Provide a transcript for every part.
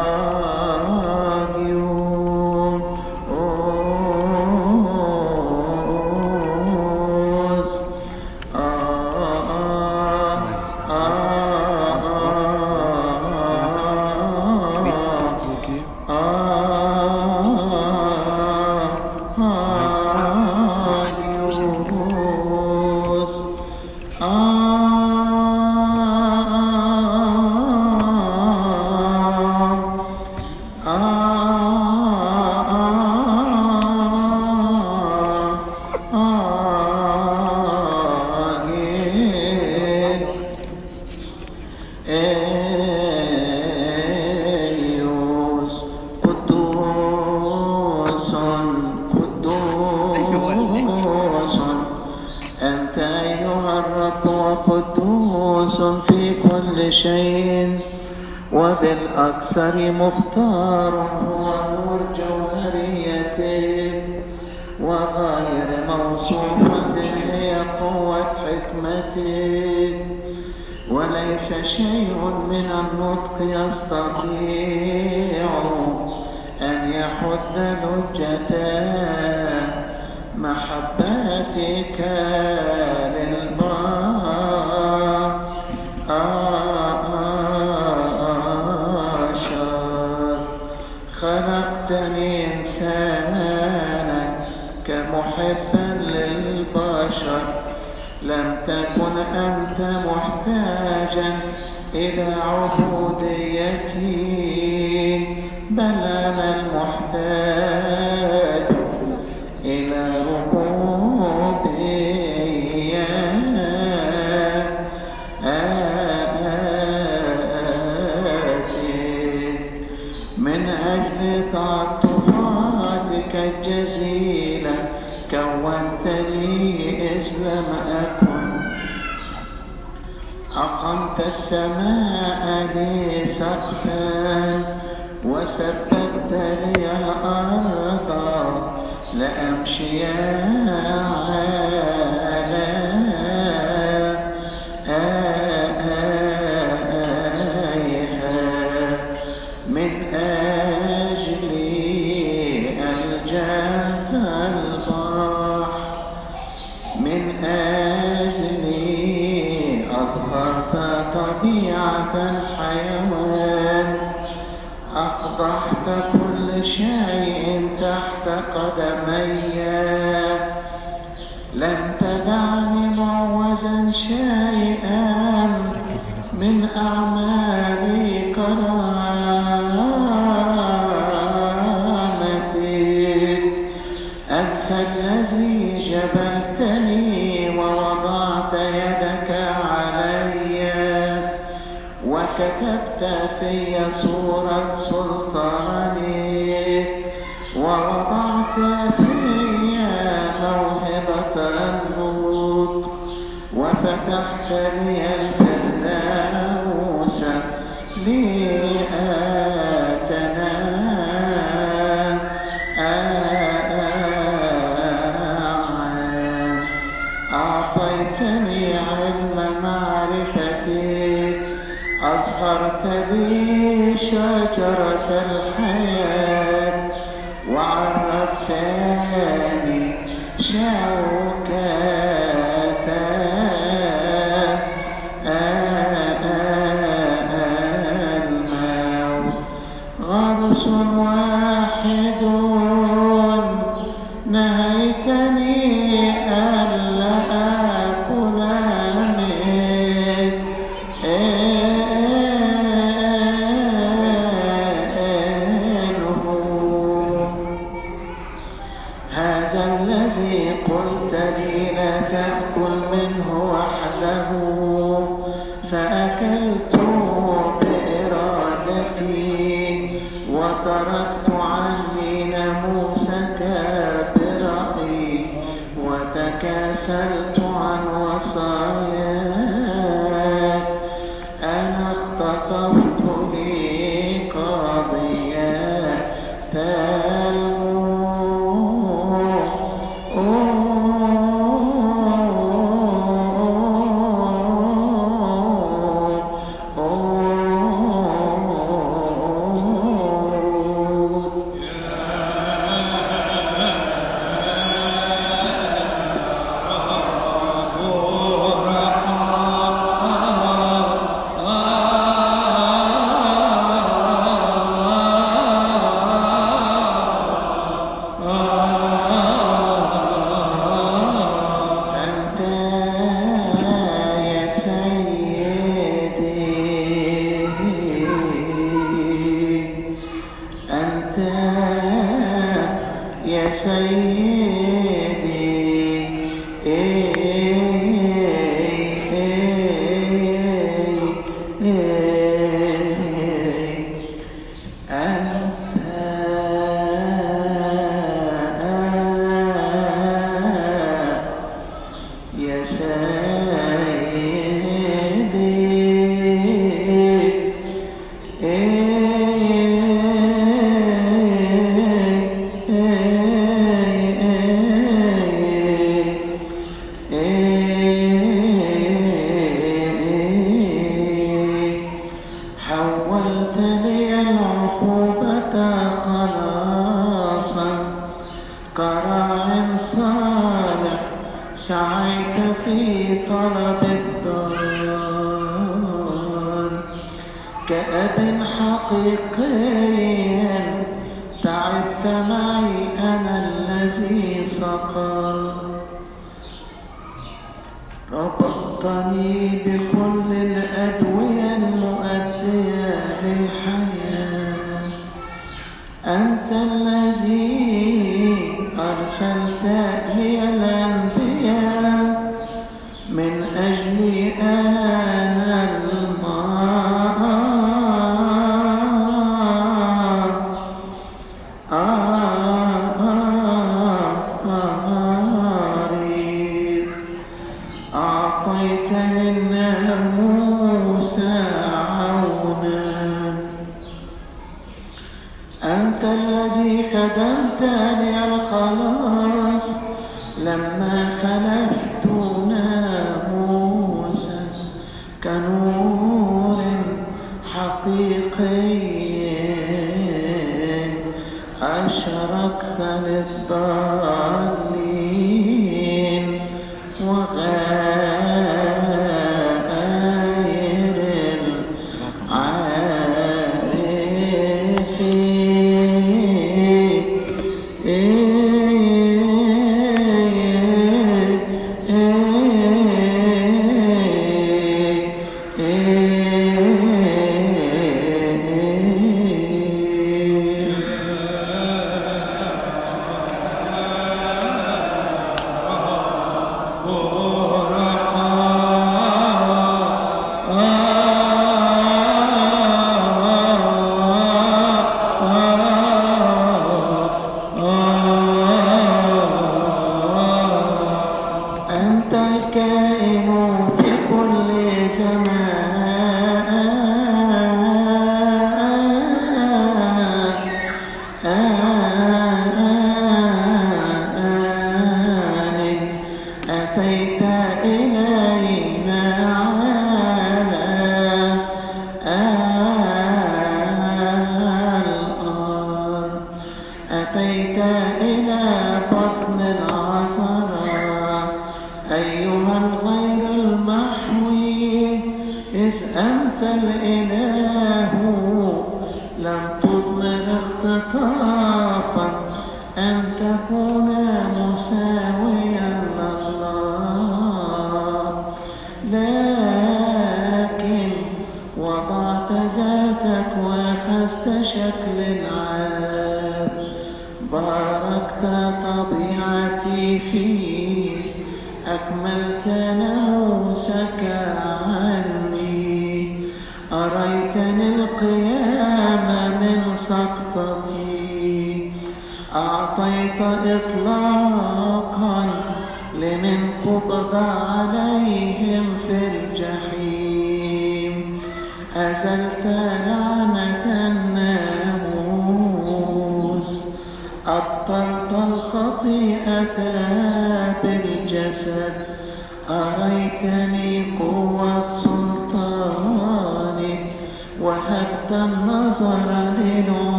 وبالأكثر مختار هو نور جوهريته، وغير موصوفة هي قوة حكمته، وليس شيء من النطق يستطيع أن يحد لجة محبتك خلقتني إنسانا كمحبا للبشر، لم تكن أنت محتاجا إلى عبوديتي، بل أنا المحتاج إلى ربوبية. من أجل تعاطفاتك الجزيلة كونتني إذ لم أكن، أقمت السماء لي سقفا وسببت لي الأرض لأمشي من أجلي ألجأت البحر، من أجلي أظهرت طبيعة الحيوان، أخضعت كل شيء تحت قدمي، لم تدعني معوزا شيئا من أعمال كرامتك. أنت الذي جبلتني ووضعت يدك علي، وكتبت في صورة سلطانك، ووضعت في موهبة النطق، وفتحت لي الفردوس لأتنام. أعطيتني علم معرفتك، أظهرت لي شجرة الحياة، وعرفتني شوكة الموت. غرس واحد نهيتني ألا آكل منه، هذا الذي قلت لي لا تأكل منه وحده، فأكلت بإرادتي، وتركت عني ناموسك برأيي، وتكاسلت عن وصاياك. أنا اختطفت لي قضية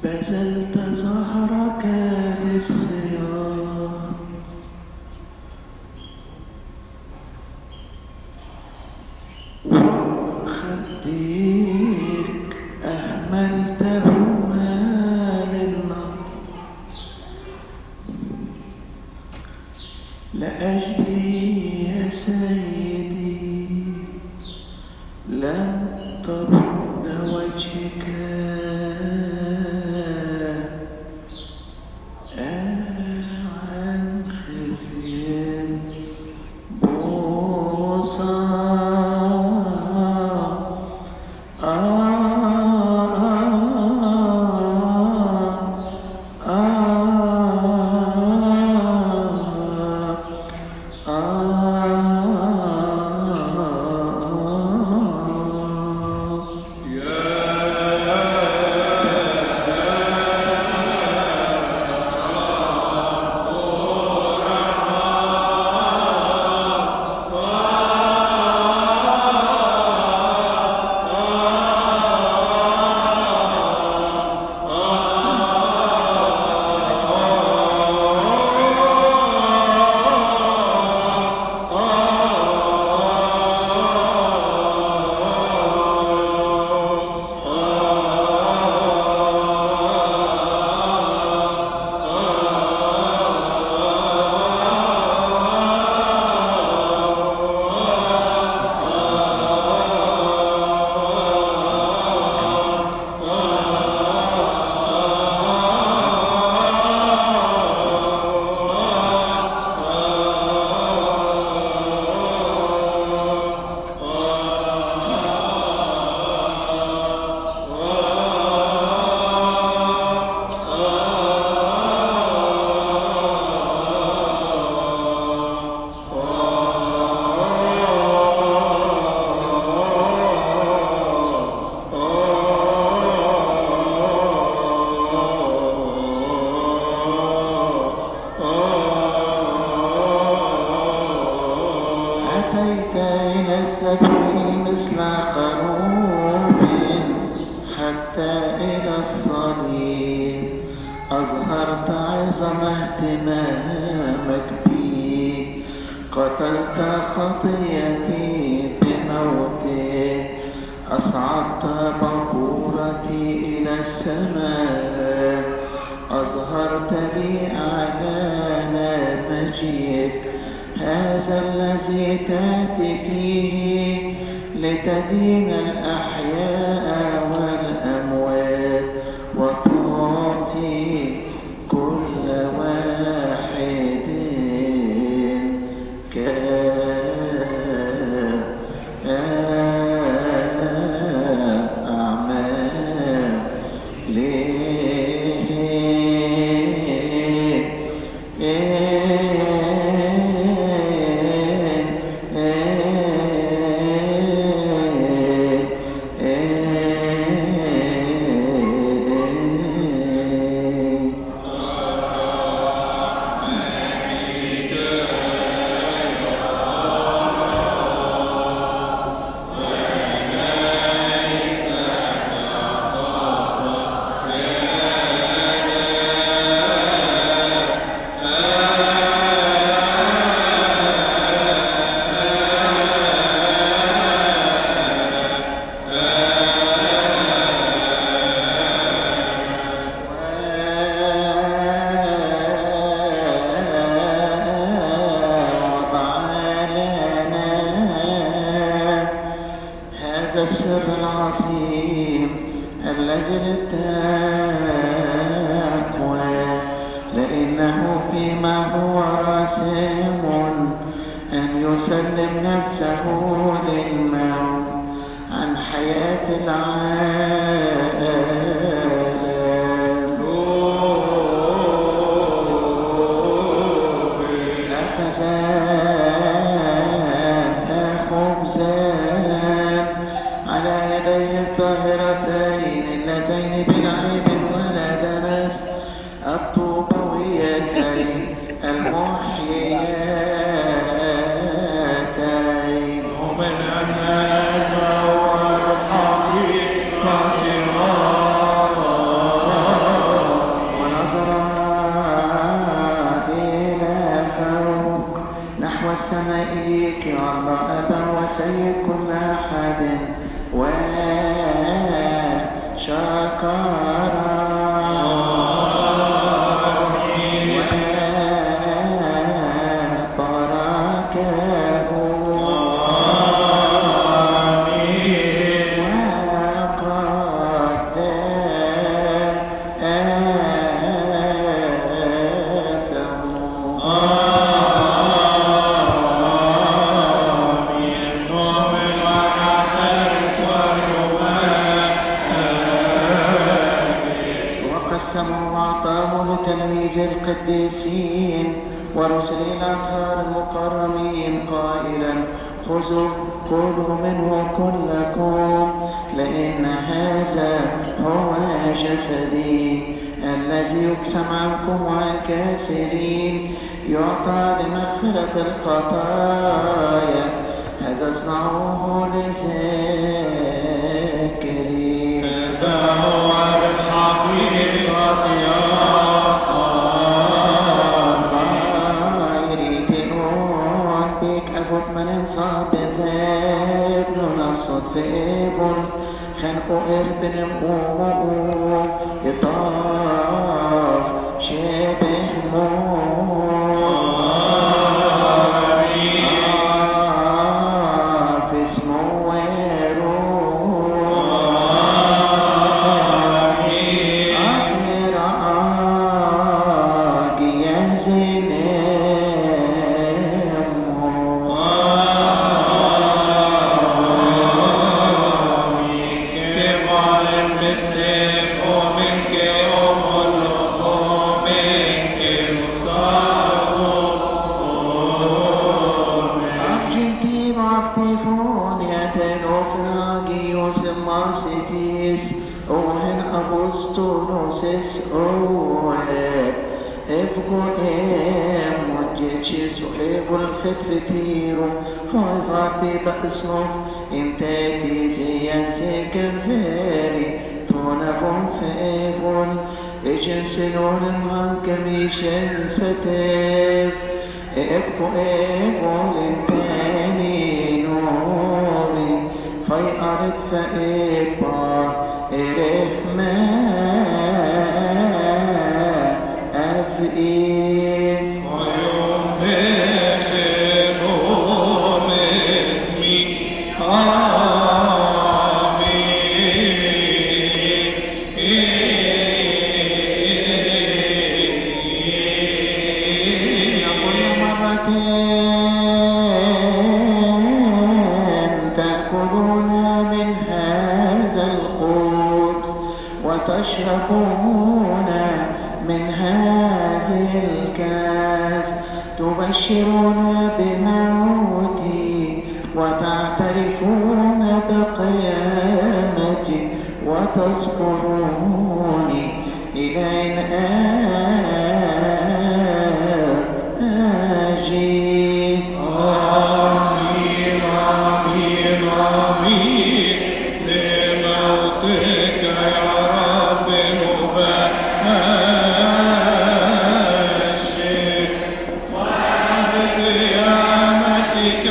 بذلت ظهرك للصيام وخديك أهملتهما للنار لأجلي يا سيدي لم ترد وجهك عن خزي بوصا أتيت إلى السبع مثل خروف حتى إلى الصليب أظهرت عظم اهتمامك بي قتلت خطيتي بموتك أصعدت بكورتي إلى السماء أظهرت لي أعلان مجيئك هذا الذي تأتي فيه لتدين الأحياء والأموات وتعطي كل واحد السر العظيم الذي للتقوى لأنه فيما هو راسم أن يسلم نفسه للموت عن حياة العالم أخذ خبزان على يديه الطاهرتين اللتين بالعيب ولا دنس الطوبويتين المحييتين ومن أنها والحقيقة الملائك الله أبا وسيد كل أحد وشكرا القديسين ورسل الأطهار المكرمين قائلا خذوا كلوا منه كلكم لأن هذا هو جسدي الذي يقسم عنكم وعن كاسرين يعطى لمغفرة الخطايا هذا اصنعوه لذاكري هذا هو بالحقيقة صدفون خنقو إربن قومو يطاف شبه في اسمه ويرو أخير آقي يهزني الفتفتيرو فالغربي بأسنف امتاتي زي الزكن فاري تونفون فايفون اجنسلون المهنكميشن ستاب ابقو ايفون انتاني نوري فيقرت فايبا ارف ما افئي وتشربون من هذه الكاس تبشرون بموتي وتعترفون بقيامتي وتذكروني إلى أن آجي. آمين آمين آمين لموتك يا رب مباشر وبقيامتك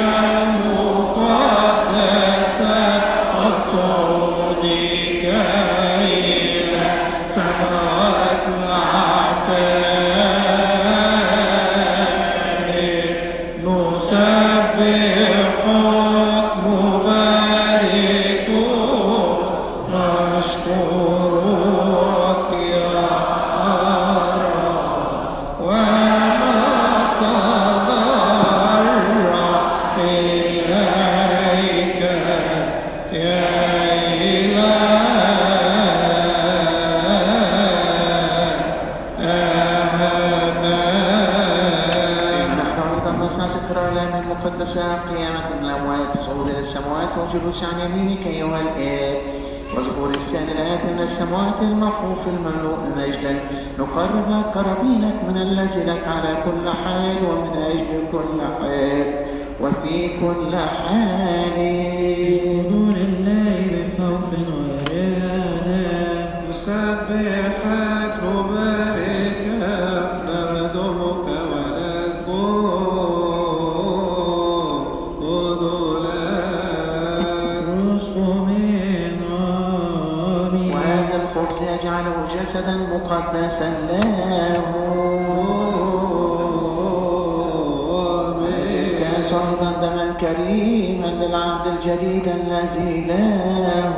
المقدسة وصعودك إلى سماوات العتاب نسبحك نباركك نشكرك يا رب ونتضرع إليك يا الأعلام المقدسة قيامة الأموات صعود إلى السماوات وجلوس عن يمينك أيها الآب وظهور السادلات من السماوات المخوف المملوء مجدا نقرب قرابينك من الذي لك على كل حال ومن أجل كل حال وفي كل حال نور الله بخوف ورعاية نسبحك نباركك نخدمك ونسجد جسدا مقدسا له. الكاس أيضا دما كريما للعهد الجديد الذي له.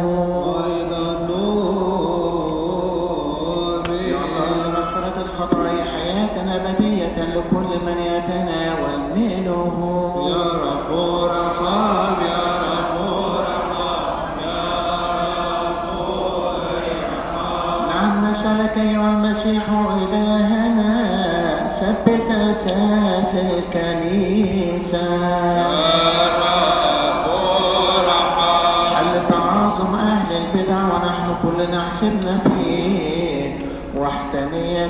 لمغفرة الخطايا حياة أبدية لكل من يتناول منه. يا رب ارحم يا رب ارحم يا رب ارحم. نعم نسألك أيها المسيح إلهنا ثبت أساس الكنيسة. يا رب ارحم. حل تعاظم أهل البدع ونحن كلنا حسبنا فيه وحدانية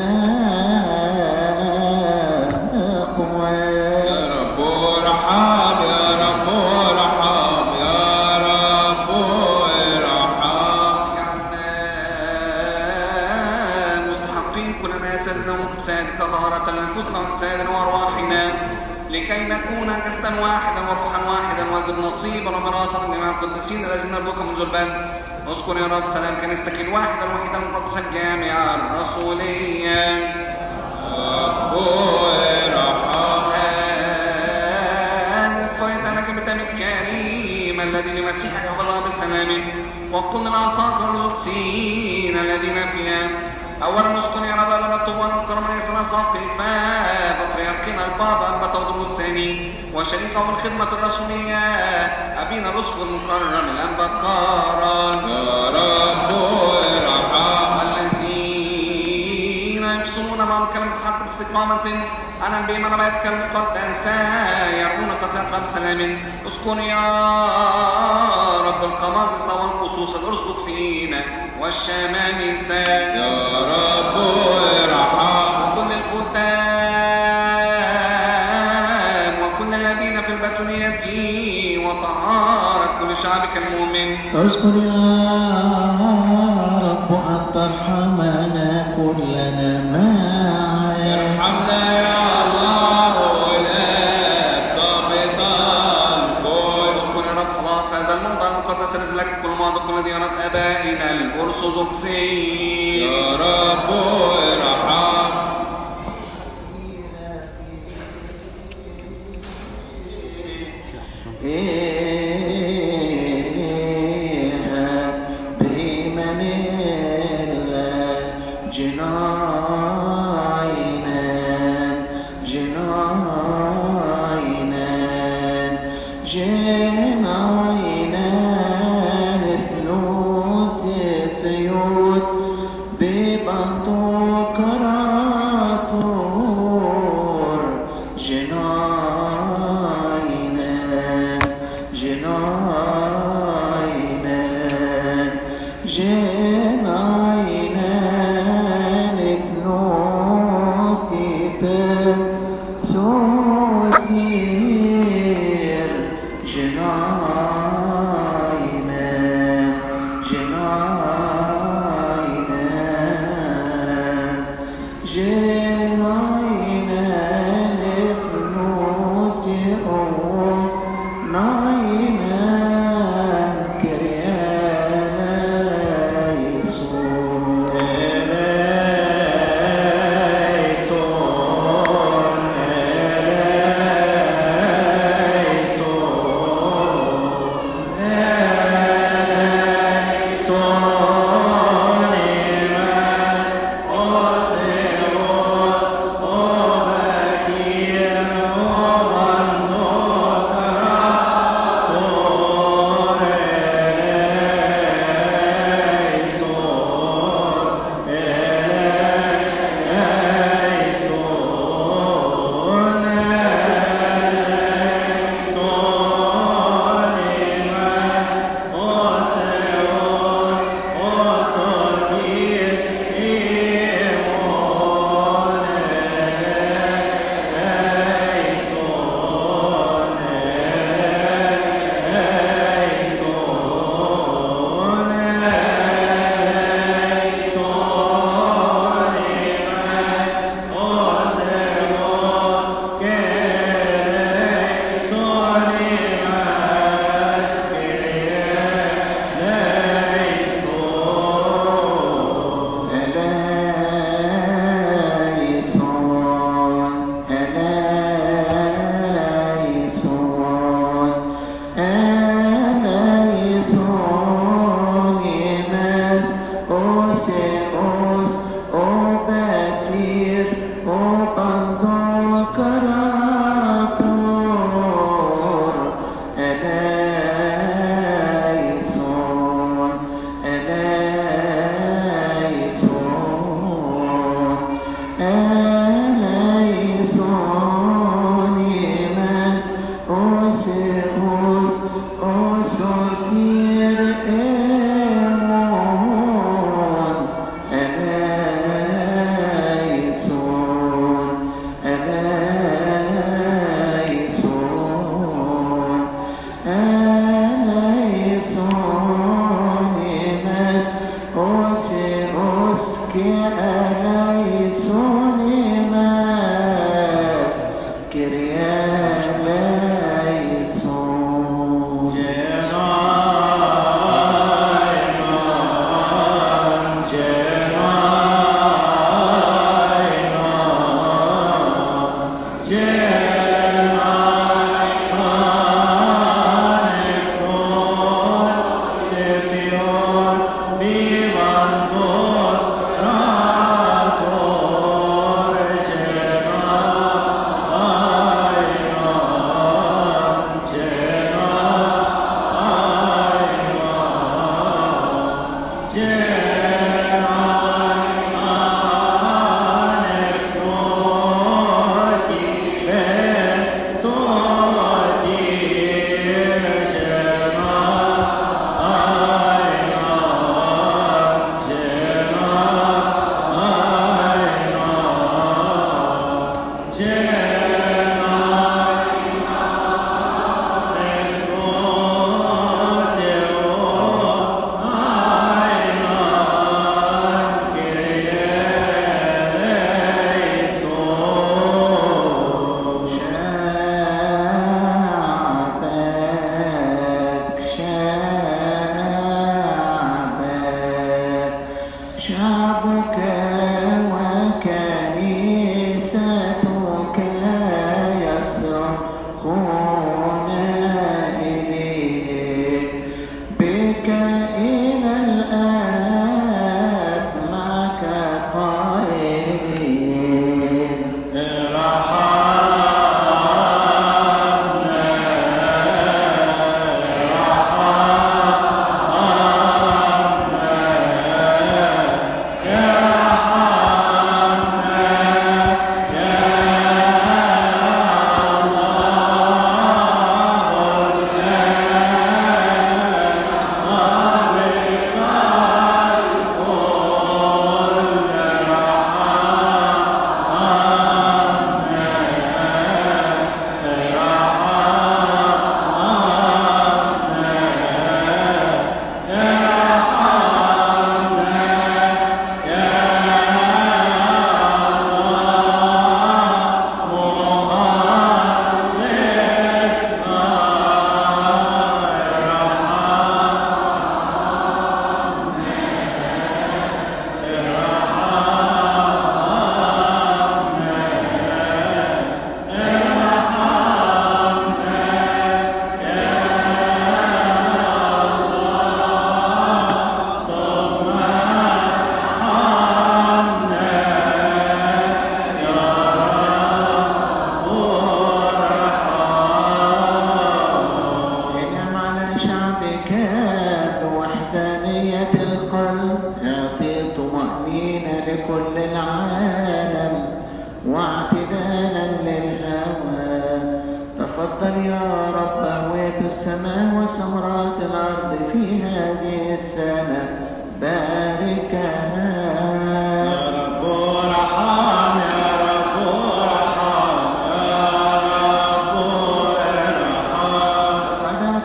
التقوى. يا رب ارحم يا رب ارحم يا رب ارحم. اجعلنا مستحقين كلنا يا سيدنا وسادك طهارة لأنفسنا وأجسادنا وأرواحنا لكي نكون جسدا واحدا وروحا واحدا وجد نصيبا وميراثا لمع القديسين الذين نرجوك منذ البدء. اذكر يا رب سلام كنيستك الواحدة الوحيدة المقدسة الجامعة الرسولية. رب ارحم. هذه القرية نجمة الكريم الذي لمسيحك حفظها بالسلام وكل الأعصاب والمكسين الذين فيها. أولا نسكن يا رب أبا الطوال الكرم اليسر ساقفا بطريركنا البابا أنبا تودرو الثاني وشريكه في الخدمة الرسولية أبينا الأسقف المكرم الأنبا كارز. يا رب ارحم. والذين يفصلون معهم كلمة الحق باستقامة أنا بهم أنا بيتك المقدسة يرون قتلك بسلام. اسكن يا رب القمامسة والقصوص الأرثوذكسيين والشمامسة. يا رب ارحم. وكل الخدام وكل الذين في البتولية وطهارة كل شعبك المؤمن. اذكر يا رب أن ترحمنا كلنا معا. ارحمنا يا الله ولا ضابط الكل. اذكر يا رب خلاص هذا الموضع المقدس الذي لك كل موضع كل ديانات آبائنا الأرثوذكسيين. يا رب ارحم. بإيمان جناينا جناينا جناينا الثلوث ثيوت ببنطو كراتور جناينا جناينا جناينا نكنوتي بسوثير جناينا جناينا جناينا نكنوتي ناينا كريانا يسوع واعتدالا للهوى. تفضل يا رب هوية السماء وثمرات الأرض في هذه السنة، باركها يا رب ارحم يا رب ارحم يا رب ارحم. أسعدك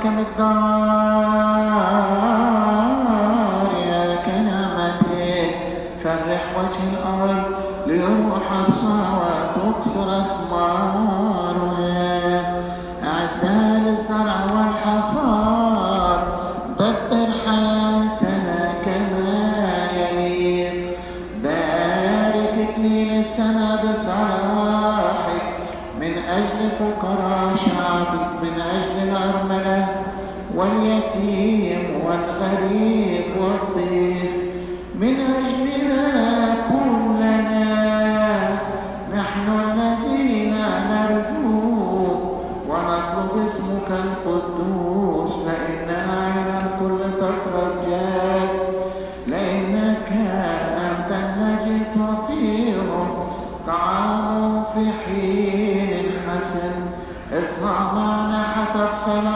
بالدار يا كنعمتك، فرح وجه الأرض ليروح أبصارها وتكسر أثمارها. أعدها للزرع والحصاد، دبر حياتنا كما يليق. بارك إكليل السنة بصلاحك من أجل فقراء شعبك، من أجل الأرملة واليتيم والغريب والضيف، من أجلنا كلنا نحن الذين نرجوك ونطلب اسمك القدوس. لأننا عين الكل تترجاك، لأنك أنت الذي تعطيهم طعام في حين حسن. اصنع معنا حسب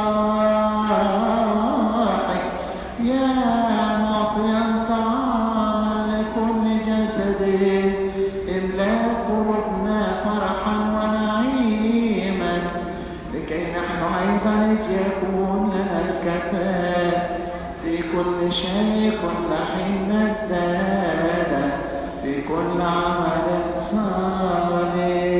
صلاحك يا معطيا طعاما لكل جسده. املأ قلوبنا فرحا ونعيما، لكي نحن أيضا إذ يكون لنا الكفاء في كل شيء كل حين نزداد في كل عمل صالح.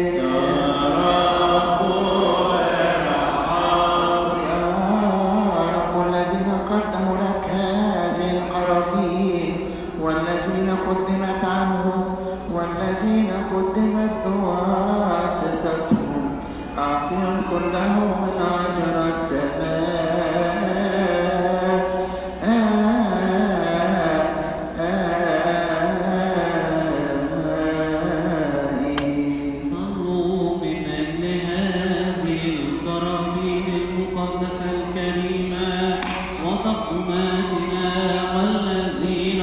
والذين قدمت عنهم والذين قدمت بواسطتهم، أعطهم كلهم من أجر السماء. صلوا من أجل هذه القرابين المقدسة الكريمة وتقدماتنا والذين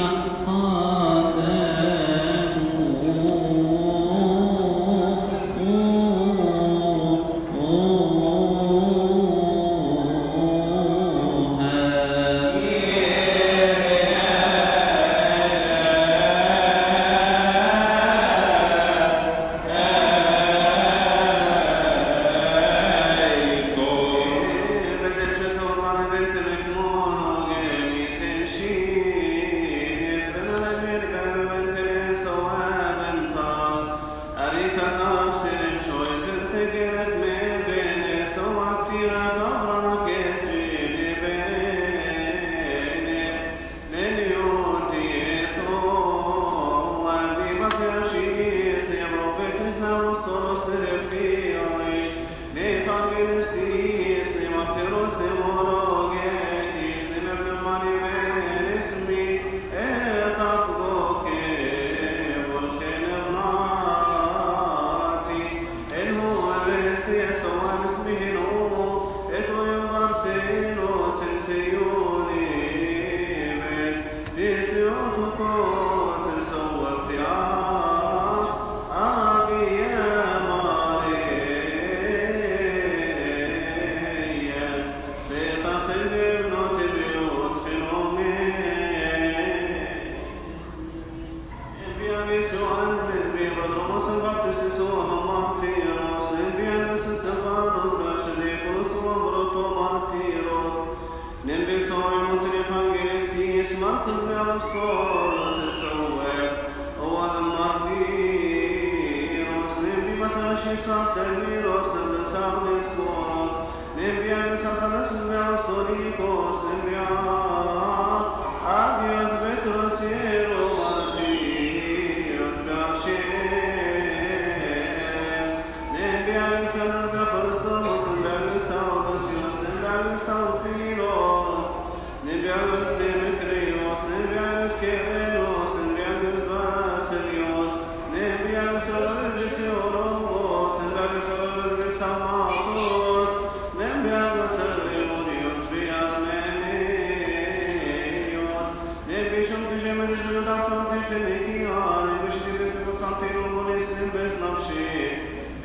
Thank you.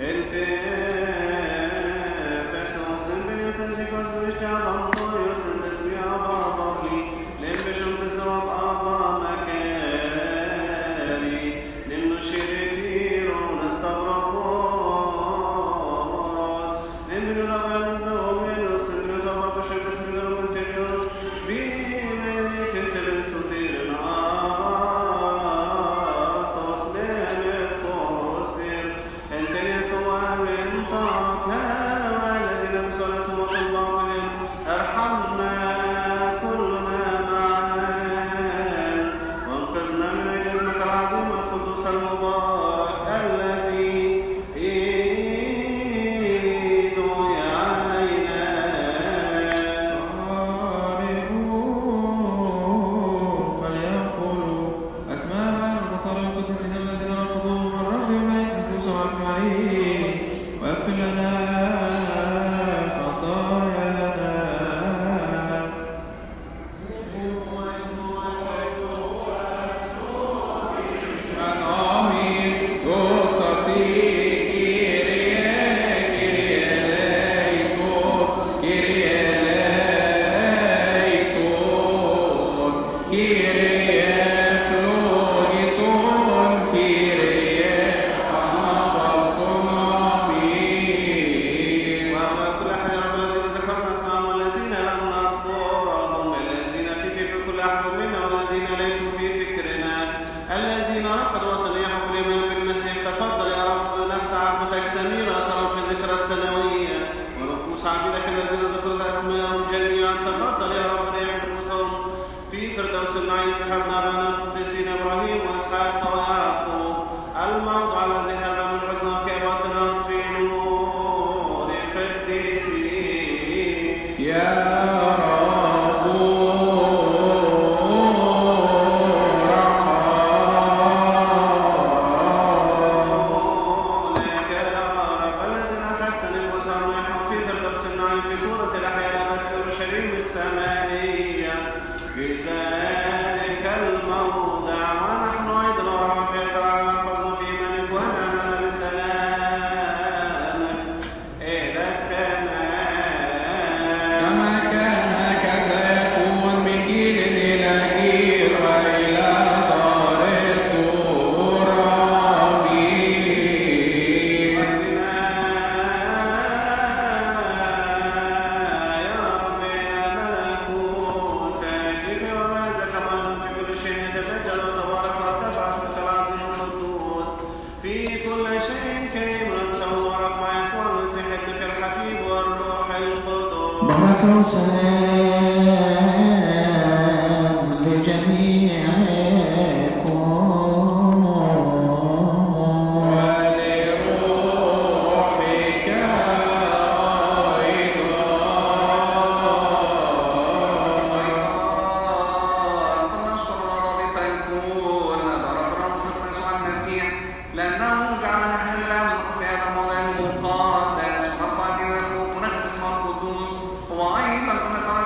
وأيضا كنا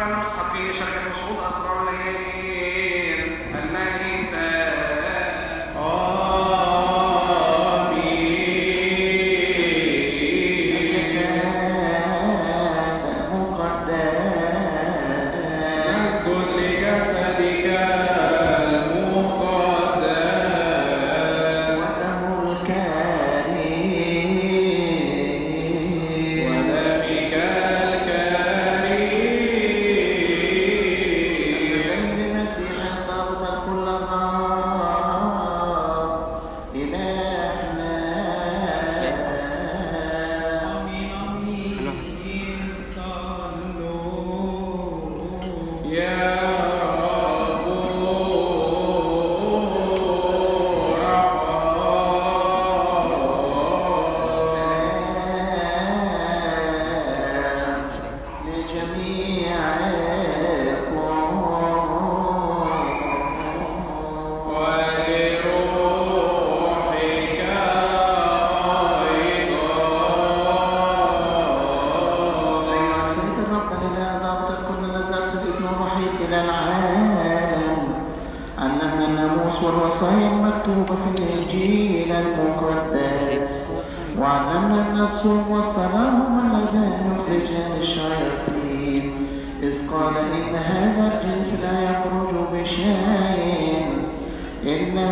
وعلمنا أن الصوم والصلاة هما اللذان يخرجان الشياطين، إذ قال إن هذا الجنس لا يخرج بشيء إلا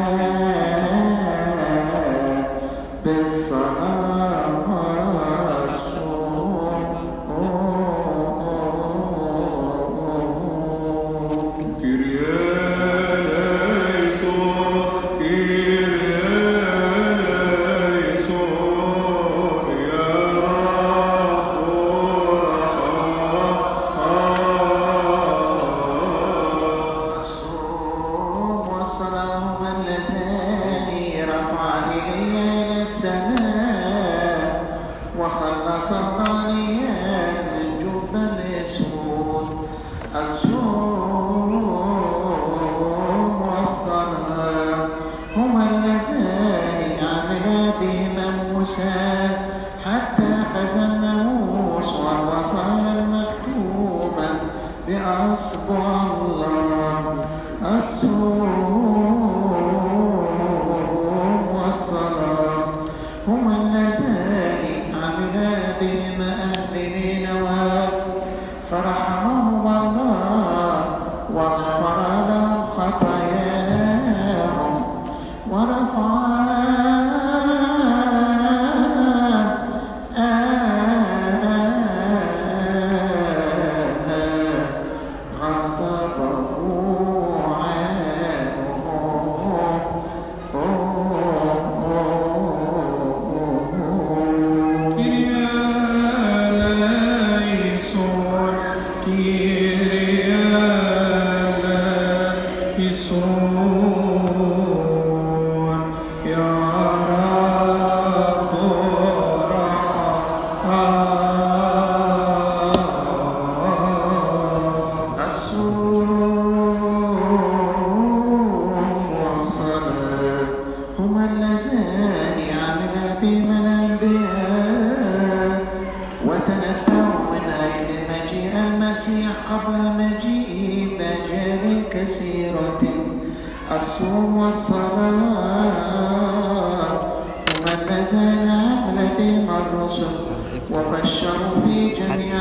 بالصلاة والصوم. حتى أخذ الناموس والوصايا المكتوبة بأصبع الله. الصوم والصلاة هما اللذان عملا بهما أهل نينوى، فرحمهم الله وغفر لهم خطاياهم ورفع الصوم والصلاة هما اللذان عمل بهما الرسل وبشروا في جميع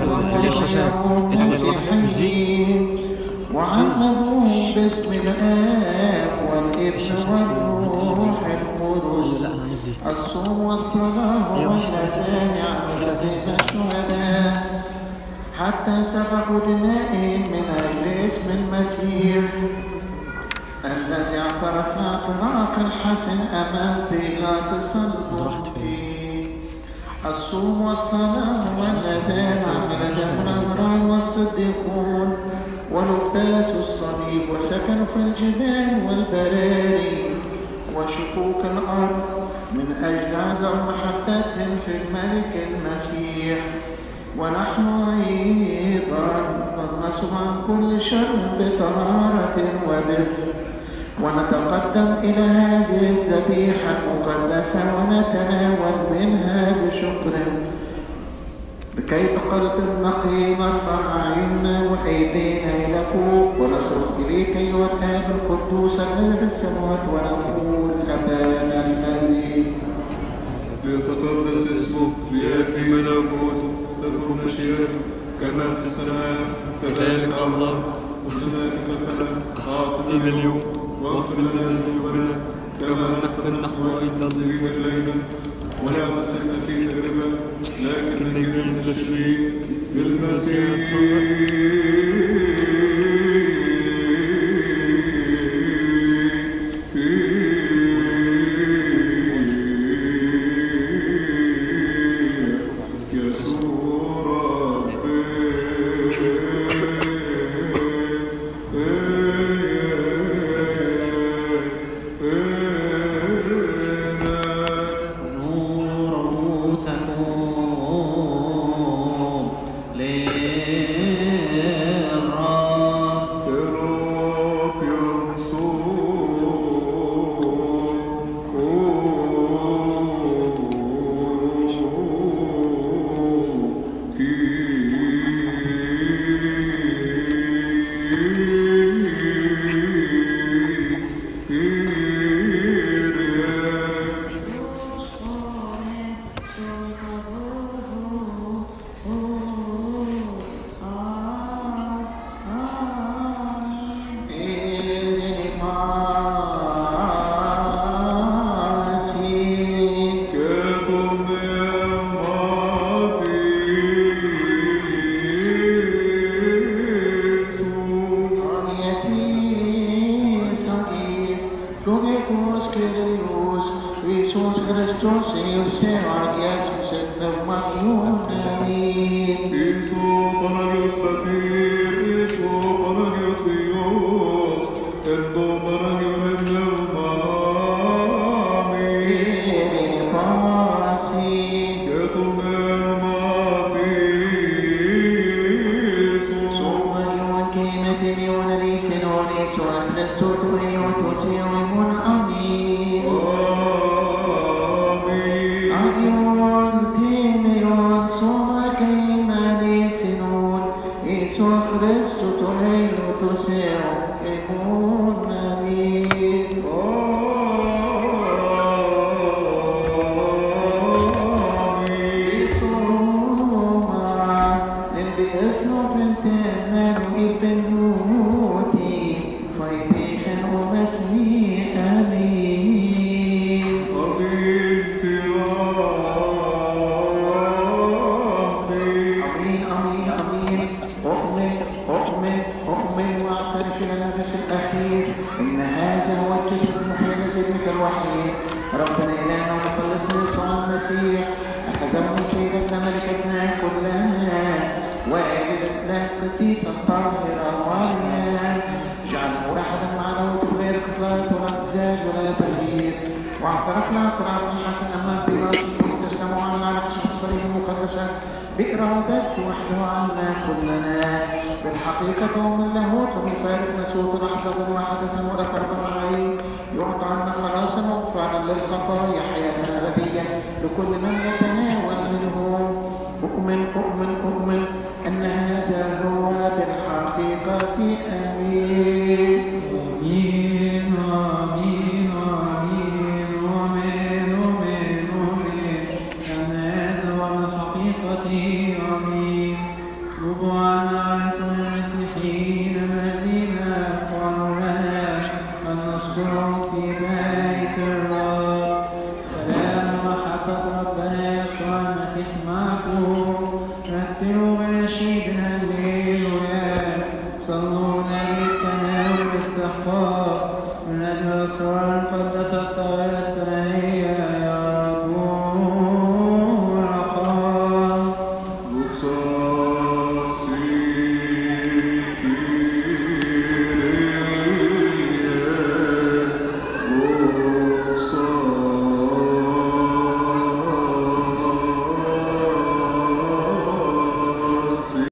المسيحيين وعمدوهم باسم الآب والابن والروح القدس. الصوم والصلاة هما اللذان عمل بهما الشهداء حتى سفكوا دمائهم من أجل اسم المسيح الذي اعترفنا اعتراف الحسن أمام بيلاطس البرطي. الصوم والصلاة واللذان عمل دم الأبرار والصديقون ولباس الصليب وسكنوا في الجبال والبراري وشقوق الأرض من أجل عزم محبتهم في الملك المسيح. ونحن أيضا قد نصب عن كل شر بطهارة وبر ونتقدم إلى هذه الذبيحة المقدسة ونتناول منها بشكر بكي بقلب نقي نرفع أعيننا وأيدينا إلى فوق ونصرخ إليك أيها الآب القدوس الذي في السماوات ونقول أبانا الذي ليتقدس اسمه ليأتي ملكوته تكن مشيئته كما في السماء كذلك على الأرض. وكذلك الخلق أعطنا اليوم واغفر لنا ذنوبنا كما نغفر نحن أيضا لمن إلينا ولا تدخلنا في تجربة لكن نجينا من الشرير بالمسيح. أن هذا هو بالحقيقة